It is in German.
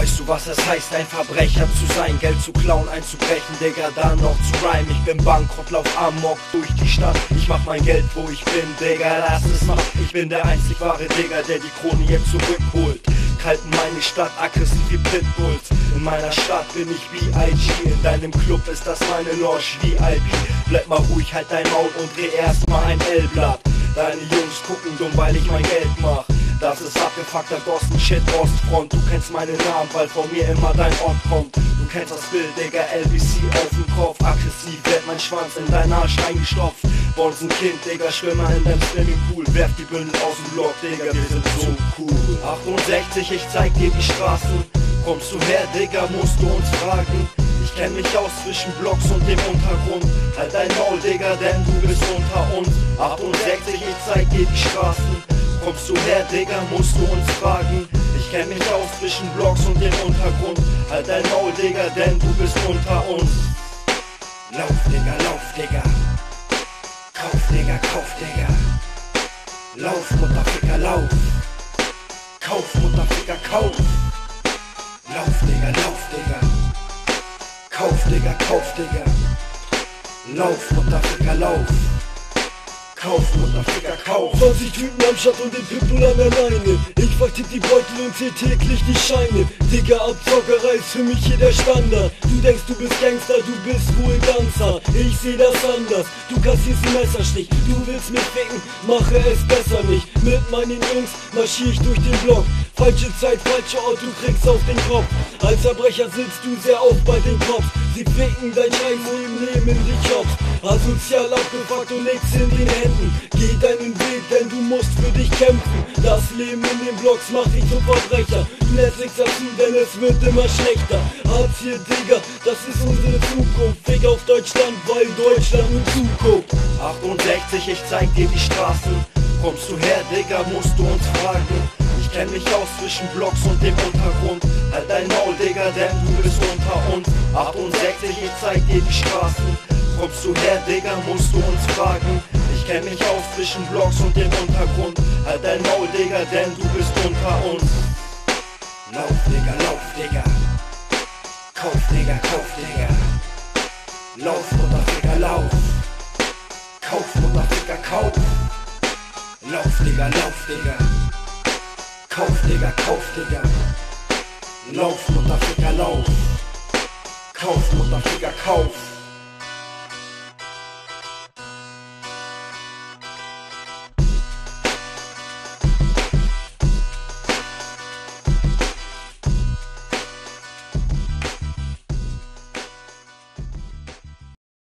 Weißt du, was es heißt, ein Verbrecher zu sein? Geld zu klauen, einzubrechen, Digga, dann noch zu rhymen. Ich bin Bankrott, lauf amok durch die Stadt. Ich mach mein Geld, wo ich bin, Digga, lass es machen. Ich bin der einzig wahre Digga, der die Krone jetzt zurückholt. Kalten meine Stadt, aggressiv wie Pitbulls. In meiner Stadt bin ich B.I.G. In deinem Club ist das meine Lounge VIP. Bleib mal ruhig, halt dein Maul und dreh erstmal ein L-Blatt. Deine Jungs gucken dumm, weil ich mein Geld mach. Das ist abgefuckter Gossen-Shit, Ostfront. Du kennst meinen Namen, weil von mir immer dein Ort kommt. Du kennst das Bild, Digga, LBC auf dem Kopf. Aggressiv wird mein Schwanz in dein Arsch eingestopft. Bonzenkind, Digga, Schwimmer in deinem Swimmingpool. Werf die Bündel aus dem Block, Digga, wir sind so cool. 68, ich zeig dir die Straßen. Kommst du her, Digga, musst du uns fragen. Ich kenn mich aus zwischen Blocks und dem Untergrund. Halt dein Maul, Digga, denn du bist unter uns. 68, ich zeig dir die Straßen. Kommst du her, Digga, musst du uns fragen. Ich kenn mich aus zwischen Blocks und dem Untergrund. Halt dein Maul, Digga, denn du bist unter uns. Lauf, Digga, lauf, Digga. Kauf, Digga, kauf, Digga. Lauf, Mutterficker, lauf. Kauf, Mutterficker, kauf. Lauf, Digga, lauf, Digga. Kauf, Digga, kauf, Digga. Lauf, Mutterficker, lauf. Kauf, Mutterficker, kauf. 20 Typen am Start und den Pitbull an der Leine. Ich vertipp die Beutel und zähl täglich die Scheine. Digga, Abzockerei ist für mich hier der Standard. Du denkst, du bist Gangster, du bist wohl Dancer. Ich seh das anders, du kassierst einen Messerstich. Du willst mich ficken, mache es besser nicht. Mit meinen Jungs marschier ich durch den Block. Falsche Zeit, falscher Ort, du kriegst auf den Kopf. Als Verbrecher sitzt du sehr oft bei den Cops. Sie ficken dein Scheißleben, nehmen dich Jobs. Asozial abgefuckt und nix in den Händen. Geh deinen Weg, denn du musst für dich kämpfen. Das Leben in den Blocks macht dich zum Verbrecher. Du lernst nichts dazu, denn es wird immer schlechter. Hartz hier, Digga, das ist unsere Zukunft. Fick auf Deutschland, weil Deutschland uns zuguckt. 68, ich zeig dir die Straßen. Kommst du her, Digga, musst du uns fragen. Ich kenn mich aus zwischen Blocks und dem Untergrund. Halt dein Maul, Digga, denn du bist unter uns. 68, ich zeig dir die Straßen. Kommst du her, Digga, musst du uns fragen. Ich kenn mich aus zwischen Blocks und dem Untergrund. Halt dein Maul, Digga, denn du bist unter uns. Lauf, Digga, lauf, Digga. Kauf, Digga, kauf, Digga. Lauf, Mutterficker, lauf. Kauf, Mutterficker, kauf. Lauf, Digga, lauf, Digga. Kauf, Digga, kauf, Digga. Lauf, Mutterficker, lauf. Kauf, Mutterficker, kauf.